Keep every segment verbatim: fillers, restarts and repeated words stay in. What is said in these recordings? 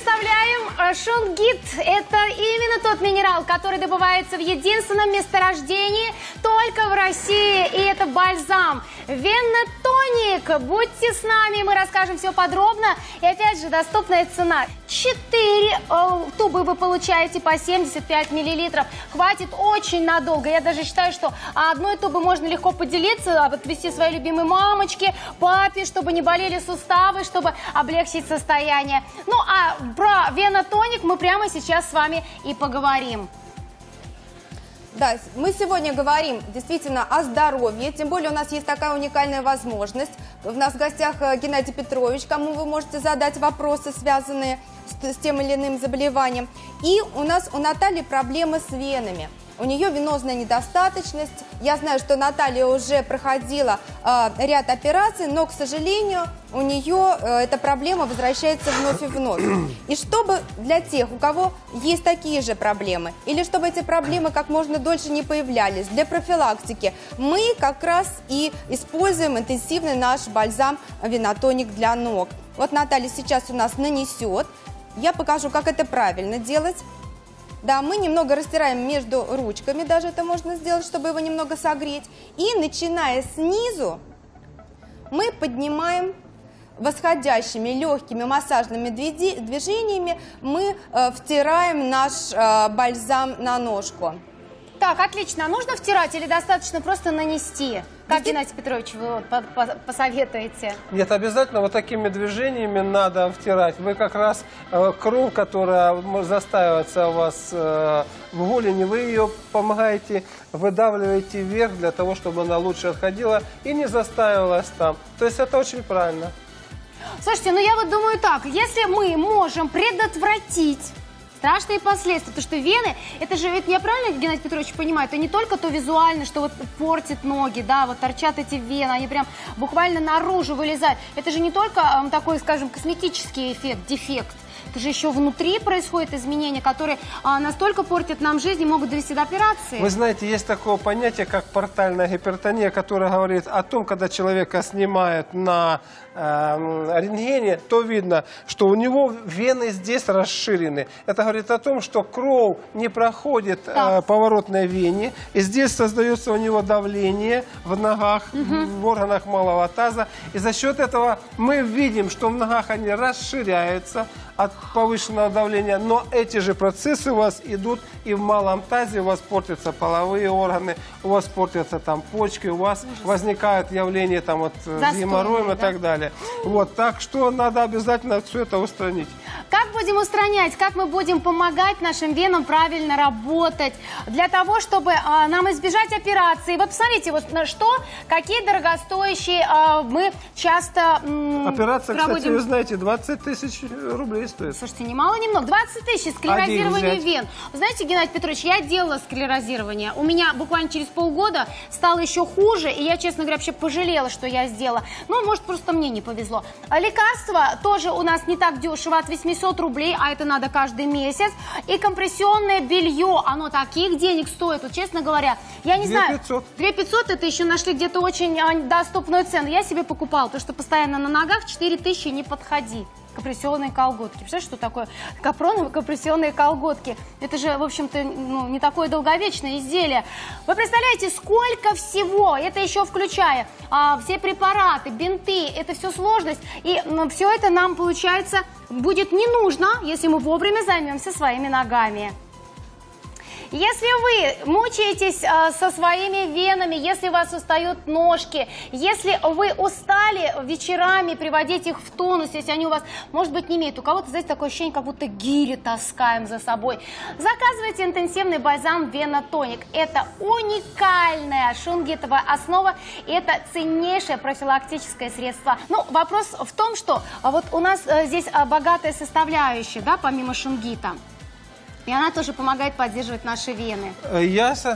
представляем шунгит. Это именно тот минерал, который добывается в единственном месторождении только в России. И это бальзам Венотоник. Будьте с нами, мы расскажем все подробно. И опять же, доступная цена. Четыре э, тубы вы получаете по семьдесят пять миллилитров. Хватит очень надолго. Я даже считаю, что одной тубы можно легко поделиться, отвести своей любимой мамочке, папе, чтобы не болели суставы, чтобы облегчить состояние. Ну, а про Венотоник мы прямо сейчас с вами и поговорим. Да, мы сегодня говорим действительно о здоровье, тем более у нас есть такая уникальная возможность. У нас в гостях Геннадий Петрович, кому вы можете задать вопросы, связанные с, с тем или иным заболеванием. И у нас у Натальи проблемы с венами. У нее венозная недостаточность. Я знаю, что Наталья уже проходила э, ряд операций, но, к сожалению, у нее э, эта проблема возвращается вновь и вновь. И чтобы для тех, у кого есть такие же проблемы, или чтобы эти проблемы как можно дольше не появлялись, для профилактики, мы как раз и используем интенсивный наш бальзам Венотоник для ног. Вот Наталья сейчас у нас нанесет. Я покажу, как это правильно делать. Да, мы немного растираем между ручками, даже это можно сделать, чтобы его немного согреть. И начиная снизу, мы поднимаем восходящими легкими массажными движениями, мы э, втираем наш э, бальзам на ножку. Так, отлично. А нужно втирать или достаточно просто нанести? Как, Геннадий Петрович, вы вот посоветуете? Нет, обязательно вот такими движениями надо втирать. Вы как раз э, кровь, которая застаивается у вас э, в голени, вы ее помогаете, выдавливаете вверх для того, чтобы она лучше отходила и не застаивалась там. То есть это очень правильно. Слушайте, ну я вот думаю так, если мы можем предотвратить страшные последствия, потому что вены, это же, ведь я правильно, Геннадий Петрович, понимаю, это не только то визуально, что вот портит ноги, да, вот торчат эти вены, они прям буквально наружу вылезают. Это же не только э, такой, скажем, косметический эффект, дефект. Это же еще внутри происходят изменения, которые а, настолько портят нам жизнь и могут довести до операции. Вы знаете, есть такое понятие, как портальная гипертония, которое говорит о том, когда человека снимают на э, рентгене, то видно, что у него вены здесь расширены. Это говорит о том, что кровь не проходит э, поворотной вене, и здесь создается у него давление в ногах, угу. в органах малого таза. И за счет этого мы видим, что в ногах они расширяются от повышенного давления, но эти же процессы у вас идут и в малом тазе, у вас портятся половые органы, у вас портятся там почки, у вас Ужас. возникают явления там вот с геморроем и да? так далее. Вот, так что надо обязательно все это устранить. Как будем устранять, как мы будем помогать нашим венам правильно работать, для того, чтобы а, нам избежать операции. Вот посмотрите, вот на что, какие дорогостоящие а, мы часто м, Операция, проводим. Кстати, вы знаете, двадцать тысяч рублей стоит. Слушайте, немало, немного. двадцать тысяч склерозирование вен. Вы знаете, Геннадий Петрович, я делала склерозирование. У меня буквально через полгода стало еще хуже, и я, честно говоря, вообще пожалела, что я сделала. Ну, может, просто мне не повезло. А лекарства тоже у нас не так дешево, от восьмисот рублей, а это надо каждый месяц. И компрессионное белье, оно таких денег стоит, вот, честно говоря. Я не знаю, две пятьсот это еще нашли где-то очень а, доступную цену. Я себе покупала, потому что постоянно на ногах четыре тысячи не подходи. Компрессионные колготки. Представляете, что такое капроновые компрессионные колготки? Это же, в общем-то, ну, не такое долговечное изделие. Вы представляете, сколько всего, это еще включая а, все препараты, бинты, это все сложность. И ну, все это нам, получается, будет не нужно, если мы вовремя займемся своими ногами. Если вы мучаетесь а, со своими венами, если у вас устают ножки, если вы устали вечерами приводить их в тонус, если они у вас, может быть, не имеют, у кого-то, знаете, такое ощущение, как будто гири таскаем за собой, заказывайте интенсивный бальзам Венотоник. Это уникальная шунгитовая основа, это ценнейшее профилактическое средство. Ну, вопрос в том, что вот у нас а, здесь а, богатая составляющая, да, помимо шунгита. И она тоже помогает поддерживать наши вены. Ясно.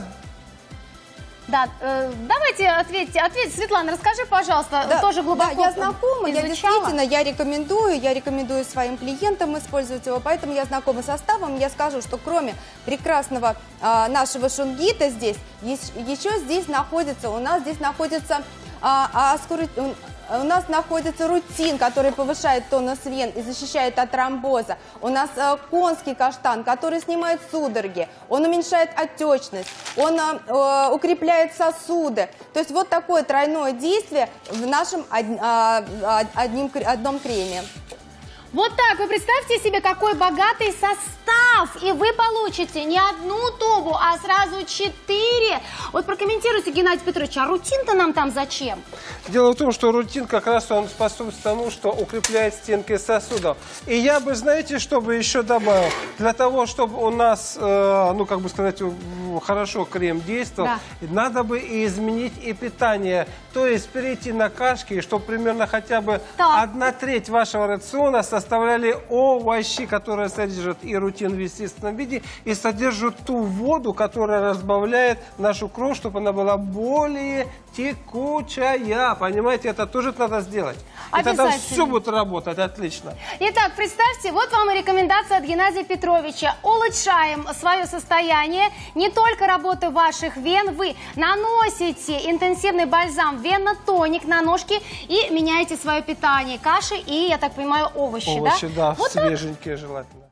Да, э, давайте ответьте, ответьте, Светлана, расскажи, пожалуйста, да, тоже глубоко да, я знакома, изучала. я действительно, я рекомендую, я рекомендую своим клиентам использовать его, поэтому я знакома с составом, я скажу, что кроме прекрасного э, нашего шунгита здесь, есть, еще здесь находится, у нас здесь находится э, аскорбин, У нас находится рутин, который повышает тонус вен и защищает от тромбоза. У нас э, конский каштан, который снимает судороги. Он уменьшает отечность, он э, укрепляет сосуды. То есть вот такое тройное действие в нашем од, э, одним, одном креме. Вот так, вы представьте себе, какой богатый состав, и вы получите не одну тубу, а сразу четыре. Вот прокомментируйте, Геннадий Петрович, а рутин-то нам там зачем? Дело в том, что рутин как раз он способствует тому, что укрепляет стенки сосудов. И я бы, знаете, что бы еще добавил? Для того, чтобы у нас, э, ну, как бы сказать, хорошо крем действовал, да, надо бы и изменить и питание. То есть перейти на кашки, чтобы примерно хотя бы так. одна треть вашего рациона составляли овощи, которые содержат и рутин в естественном виде, и содержат ту воду, которая разбавляет нашу кровь, чтобы она была более текучая. Понимаете, это тоже надо сделать. И тогда все будет работать отлично. Итак, представьте, вот вам и рекомендация от Геннадия Петровича. Улучшаем свое состояние. Не только работы ваших вен, вы наносите интенсивный бальзам венотоник на ножки и меняете свое питание. Каши и, я так понимаю, овощи. Овощи, да, да? Вот свеженькие желательно.